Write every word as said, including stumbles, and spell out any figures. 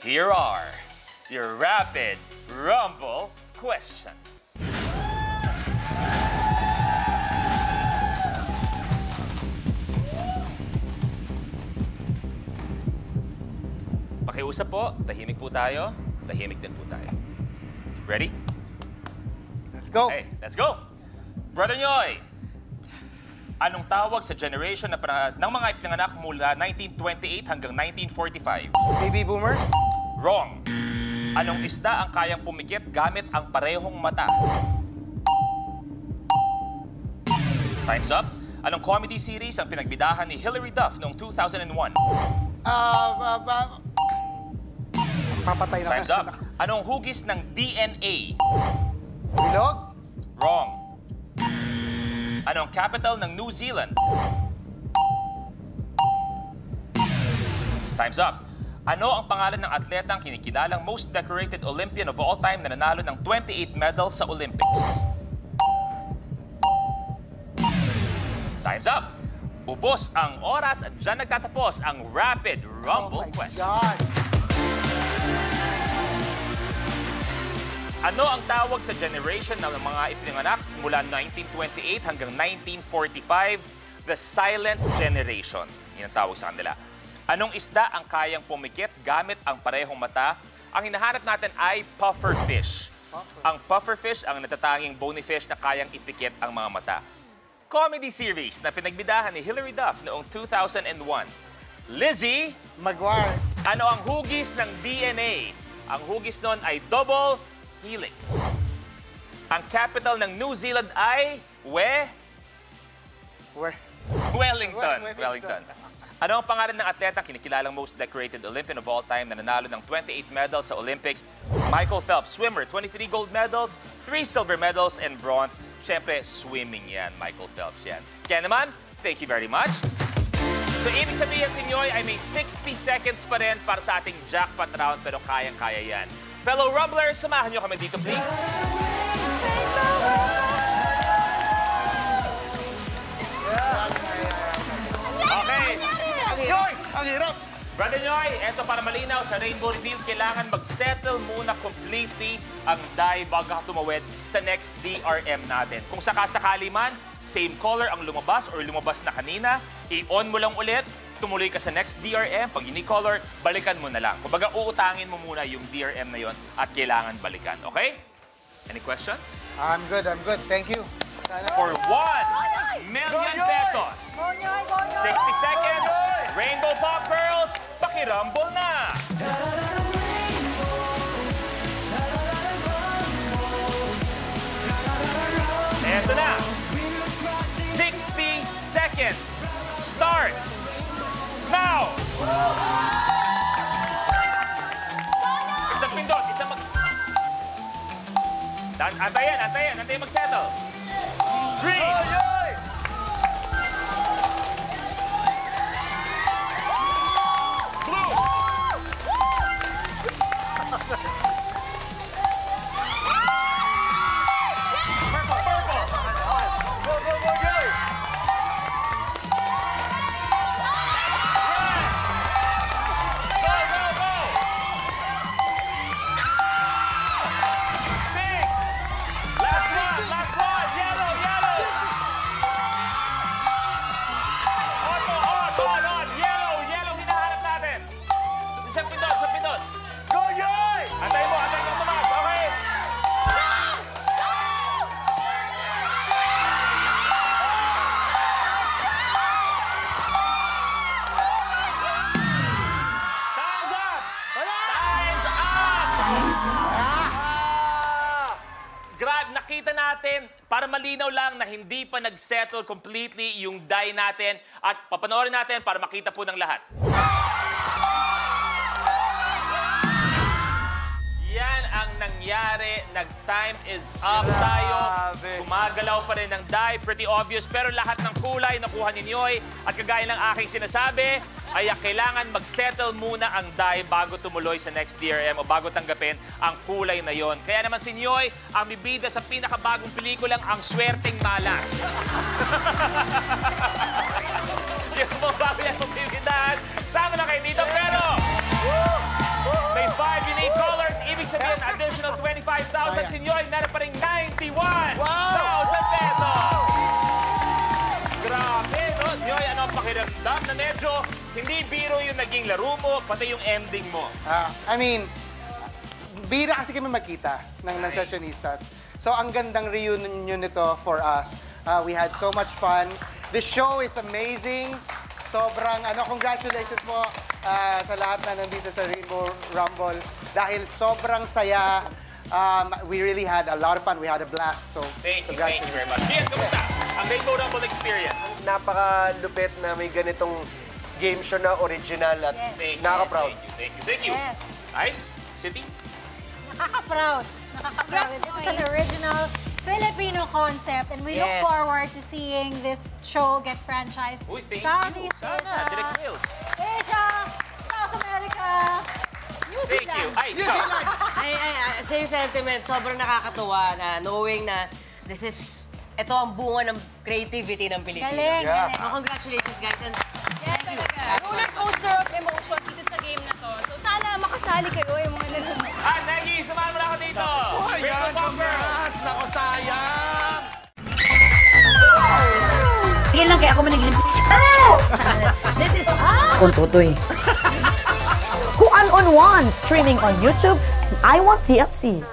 Here are your Rapid Rumble questions. Pakiusap po, tahimik po tayo, tahimik din po tayo. Ready? Let's go. Okay, let's go. Brother Nyoy, anong tawag sa generation na para, ng mga ipinanganak mula nineteen twenty-eight hanggang nineteen forty-five? Baby boomers? Wrong. Anong isda ang kayang pumikit gamit ang parehong mata? Time's up. Anong comedy series ang pinagbidahan ni Hilary Duff noong two thousand one? Ah, uh, uh, papatay na. Time's up. Anong hugis ng D N A? Bilog? Wrong. Anong capital ng New Zealand? Time's up. Ano ang pangalan ng atletang kinikilalang most decorated Olympian of all time na nanalo ng twenty-eight medals sa Olympics? Time's up. Ubos ang oras at dyan nagtatapos ang Rapid Rumble oh my questions. God. Ano ang tawag sa generation ng mga ipinanganak mula nineteen twenty-eight hanggang nineteen forty-five? The Silent Generation. Yan ang tawag sa kanila. Anong isda ang kayang pumikit gamit ang parehong mata? Ang hinahanap natin ay pufferfish. Puffer. Ang pufferfish ang natatanging bony fish na kayang ipikit ang mga mata. Comedy series na pinagbidahan ni Hilary Duff noong two thousand one. Lizzie Maguire. Ano ang hugis ng D N A? Ang hugis nun ay double helix. Ang capital ng New Zealand ay We... Where? Wellington. Wellington. Wellington. Ano ang pangalan ng atletang kinikilalang most decorated Olympian of all time na nanalo ng twenty-eight medals sa Olympics? Michael Phelps, swimmer, twenty-three gold medals, three silver medals, and bronze. Siyempre, swimming yan, Michael Phelps yan. Kaya naman, thank you very much. So, ibig sabihin si Nyoy ay may sixty seconds pa rin para sa ating jackpot round, pero kayang-kaya yan. Fellow Rumblers, samahan nyo kami dito, please. Okay. Nyoy! Ang hirap! Brother Nyoy, eto para malinaw sa Rainbow Reveal, kailangan mag-settle muna completely ang die bago ka tumawid sa next D R M natin. Kung sakasakali man, same color ang lumabas or lumabas na kanina, i-on mo lang ulit, tumuloy ka sa next D R M, pag unique color, balikan mo na lang. Kumbaga, uutangin mo muna yung D R M na yon at kailangan balikan. Okay? Any questions? I'm good, I'm good. Thank you. Sana. For one million pesos. sixty seconds, Rainbow Pop Girls, pakirumble na! Eto na! sixty seconds starts now! Isang pindot, isang mag... Antayin, antayin, antayin mag-settle. Green! Blue! Purple! Go, go, go, go! Nakita natin, para malinaw lang na hindi pa nag-settle completely yung die natin at papanoorin natin para makita po ng lahat. Yan ang nangyari. Nag-time is up tayo. Gumagalaw pa rin ng die. Pretty obvious. Pero lahat ng kulay nakuha ni Nyoy. At kagaya ng aking sinasabi, ay kailangan mag-settle muna ang die bago tumuloy sa next D R M o bago tanggapin ang kulay na yon. Kaya naman si Nyoy, ang bibida sa pinakabagong pelikulang Ang Swerteng Malas. Yung mga bago yan, bibidahan. Sama na kayo dito, pero may sabihin, additional twenty-five thousand. Si Nyoy, meron pa rin ninety-one Wow! thousand pesos. Grabe, no? Nyoy, ano ang pakiramdam na medyo hindi biro yung naging laro mo, pati yung ending mo? Ah, I mean, bira kasi kami magkita ng, ng Nice. Sessionistas. So, ang gandang reunion nito for us. Uh, we had so much fun. The show is amazing. Sobrang, ano, congratulations po uh, sa lahat na nandito sa Rainbow Rumble. Dahil sobrang saya. Um, we really had a lot of fun. We had a blast. So, Thank you, thank you very much. Ian, kamusta? Ang Rainbow Rumble experience. Napakalupit na may ganitong game show na original at Yes. Thank you, nakaka-proud. Thank you, thank you. Thank you. Yes. Ice, City? Nakaka-proud. Nakaka-proud. This is an original Filipino concept and we Yes. look forward to seeing this show get franchised. Uy, thank Southeast you. Sana, Asia, Direct Wheels. Asia, South America, New Thank you. Zealand. Ice, ikaw. Ay, ay, ay, same sentiment. Sobrang nakakatuwa na knowing na this is, ito ang bunga ng creativity ng Pilipino. Galing, Yeah. galing. Oh, congratulations, guys. And Yeah, talaga. Roller coaster of emotion dito sa game na to. So sana makasali kayo yung mga nanonood. Ah, Nagi, samahan mo na ako dito. Rainbow Bombers. Nako, sayang! Tingin lang kaya ako manigilip. This is... Kung tutoy. Kuan on One, streaming on YouTube, I Want T F C.